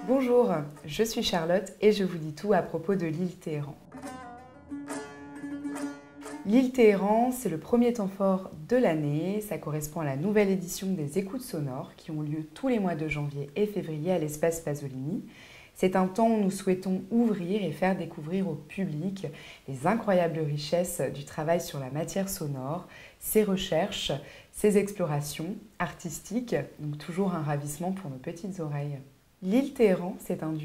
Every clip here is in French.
Bonjour, je suis Charlotte et je vous dis tout à propos de l'île Téhéran. L'île Téhéran, c'est le premier temps fort de l'année. Ça correspond à la nouvelle édition des Écoutes sonores qui ont lieu tous les mois de janvier et février à l'espace Pasolini. C'est un temps où nous souhaitons ouvrir et faire découvrir au public les incroyables richesses du travail sur la matière sonore, ses recherches, ses explorations artistiques, donc toujours un ravissement pour nos petites oreilles. L'île Téhéran, c'est un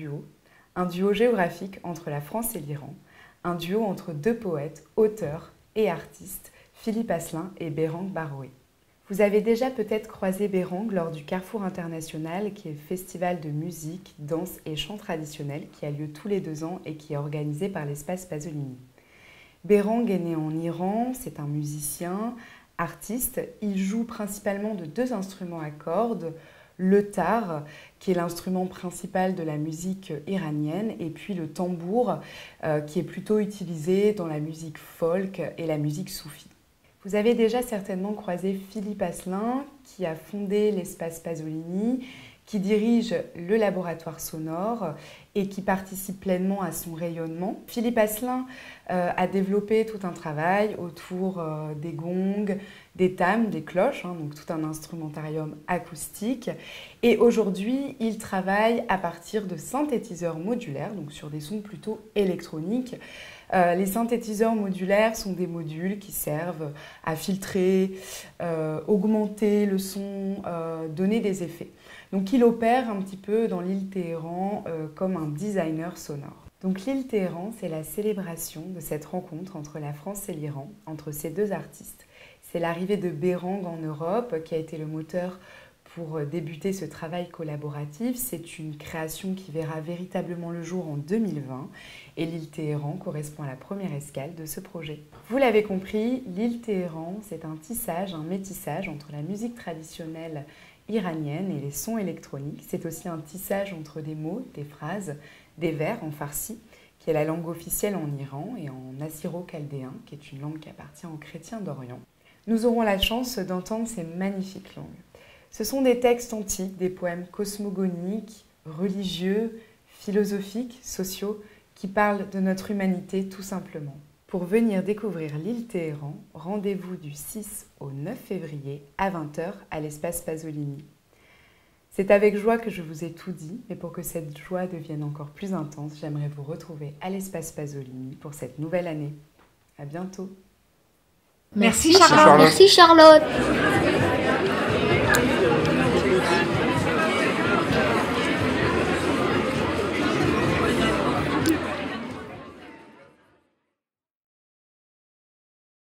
duo géographique entre la France et l'Iran, un duo entre deux poètes, auteurs et artistes, Philippe Asselin et Berang Baroé. Vous avez déjà peut-être croisé Berang lors du Carrefour International, qui est le festival de musique, danse et chant traditionnel qui a lieu tous les 2 ans et qui est organisé par l'espace Pasolini. Berang est né en Iran, c'est un musicien, artiste. Il joue principalement de 2 instruments à cordes, le tar, qui est l'instrument principal de la musique iranienne, et puis le tambour, qui est plutôt utilisé dans la musique folk et la musique soufie. Vous avez déjà certainement croisé Philippe Asselin, qui a fondé l'espace Pasolini, qui dirige le laboratoire sonore et qui participe pleinement à son rayonnement. Philippe Asselin a développé tout un travail autour des gongs, des tams, des cloches, donc tout un instrumentarium acoustique. Et aujourd'hui, il travaille à partir de synthétiseurs modulaires, donc sur des sons plutôt électroniques. Les synthétiseurs modulaires sont des modules qui servent à filtrer, augmenter le son, donner des effets. Donc il opère un petit peu dans l'île Téhéran comme un designer sonore. Donc l'île Téhéran, c'est la célébration de cette rencontre entre la France et l'Iran, entre ces 2 artistes. C'est l'arrivée de Berang en Europe qui a été le moteur pour débuter ce travail collaboratif. C'est une création qui verra véritablement le jour en 2020 et l'île Téhéran correspond à la première escale de ce projet. Vous l'avez compris, l'île Téhéran, c'est un tissage, un métissage entre la musique traditionnelle iranienne et les sons électroniques. C'est aussi un tissage entre des mots, des phrases, des vers en farsi, qui est la langue officielle en Iran, et en assyro-chaldéen, qui est une langue qui appartient aux chrétiens d'Orient. Nous aurons la chance d'entendre ces magnifiques langues. Ce sont des textes antiques, des poèmes cosmogoniques, religieux, philosophiques, sociaux, qui parlent de notre humanité tout simplement. Pour venir découvrir l'île Téhéran, rendez-vous du 6 au 9 février à 20 h à l'espace Pasolini. C'est avec joie que je vous ai tout dit, mais pour que cette joie devienne encore plus intense, j'aimerais vous retrouver à l'espace Pasolini pour cette nouvelle année. À bientôt. Merci Charlotte. Merci Charlotte.